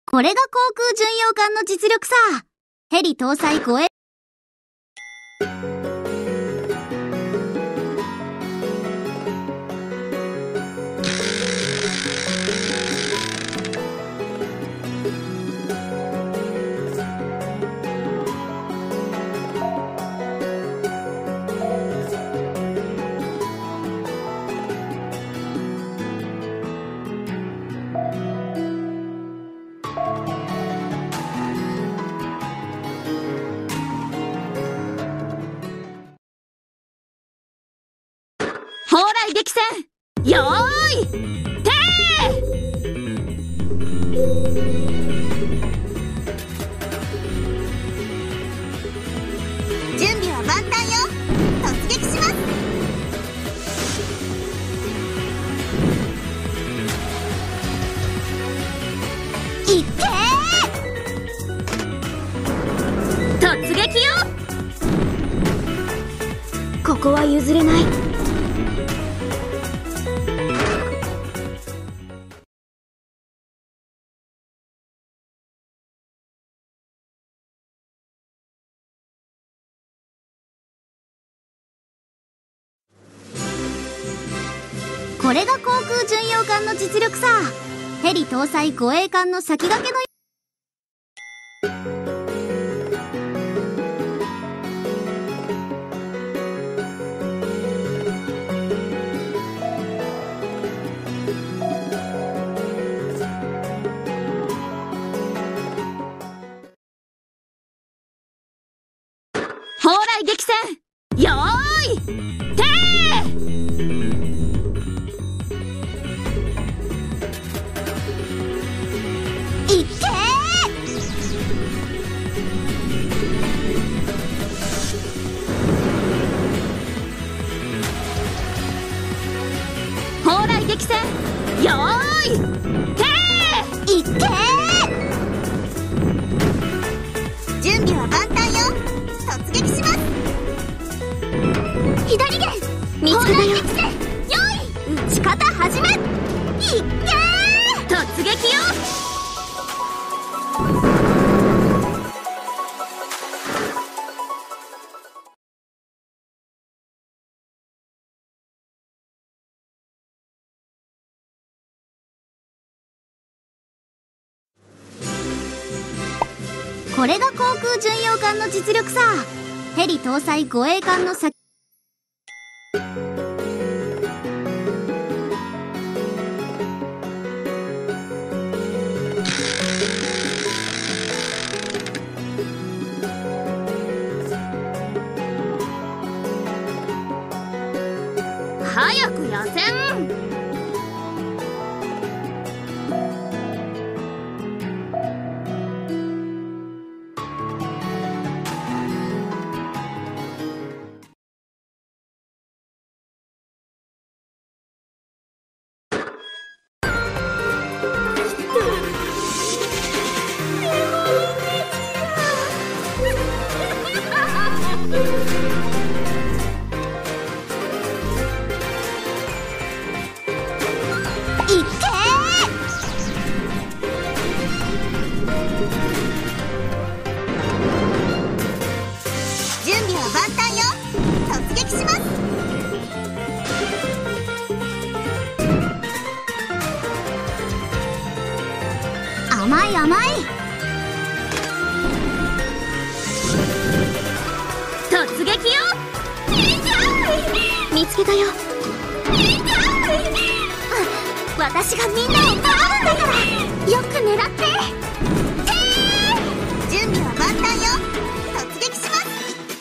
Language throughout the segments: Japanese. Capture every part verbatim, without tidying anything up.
これが航空巡洋艦の実力さ。ヘリ搭載護衛。 蓬莱激戦、よーい、てー準備は万端よ。突撃します。いっけー突撃よ。 ここは譲れない。これが航空巡洋艦の実力さ。ヘリ搭載護衛艦の先駆けの蓬莱激戦、よーい、ていっけー蓬莱激戦、よーい、ていっけー準備は万端よ。突撃します。左舷見つけたよ。よい、撃ち方始め。いっけー突撃よ。 これが航空巡洋艦の実力さ。ヘリ搭載護衛艦の先早く野戦。甘い甘い。 突撃よ。 見つけたよ。 私がみんなを守るんだから、よく狙って。準備は万端よ。突撃します。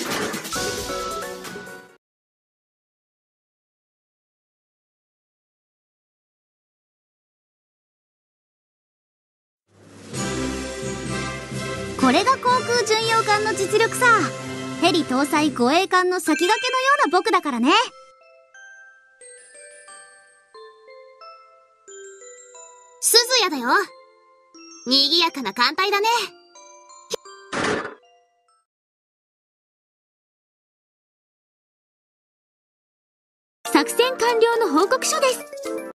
これが航空巡洋艦の実力さ。ヘリ搭載護衛艦の先駆けのような僕だからね。 鈴谷だよ。賑やかな艦隊だね。 作戦完了の報告書です。